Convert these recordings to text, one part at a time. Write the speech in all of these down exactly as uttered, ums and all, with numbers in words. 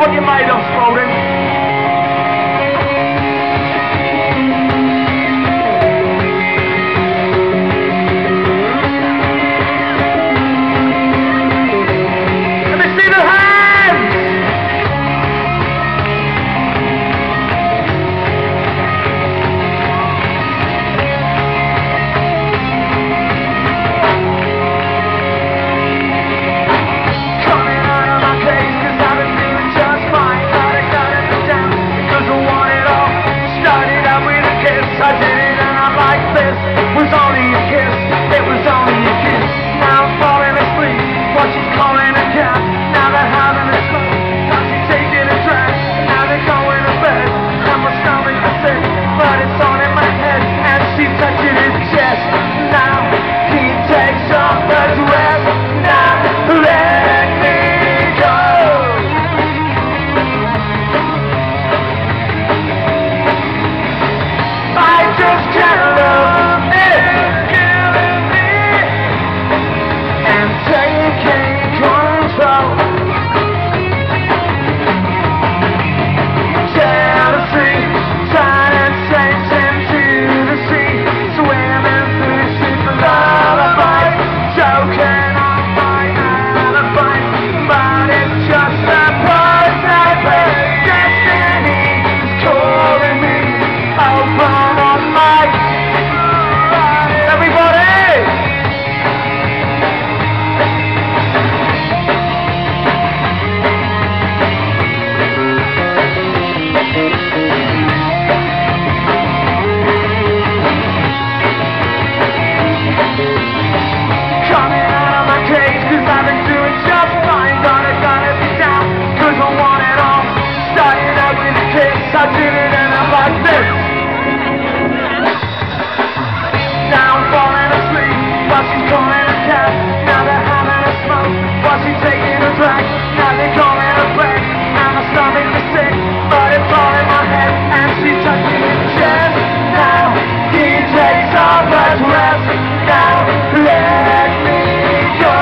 what you made of, Spalding. Was only a kiss, it was only a kiss. Now I'm falling asleep, while she's calling a cab. Now they're having a smoke, now she's taking a drag. Now they're going to bed, and my stomach is sick, but it's on in my head, and she's touching his chest. Now he takes off the dress, now let me go. I just can't love. I did it and I'm like this. Now I'm falling asleep while she's calling a cab. Now they're having a smoke while she's taking a drag. Now they're calling a break. Now my stomach is sick, but it's all in my head, and she's touching his chest. Now he takes off her dress. Now let me go.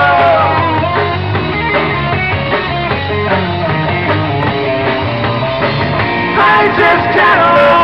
I just can't